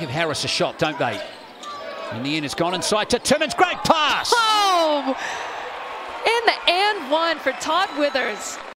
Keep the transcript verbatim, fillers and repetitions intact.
give Harris a shot, don't they? In the end, it's gone inside to Timmins. Great pass! Oh! And the and one for Todd Withers.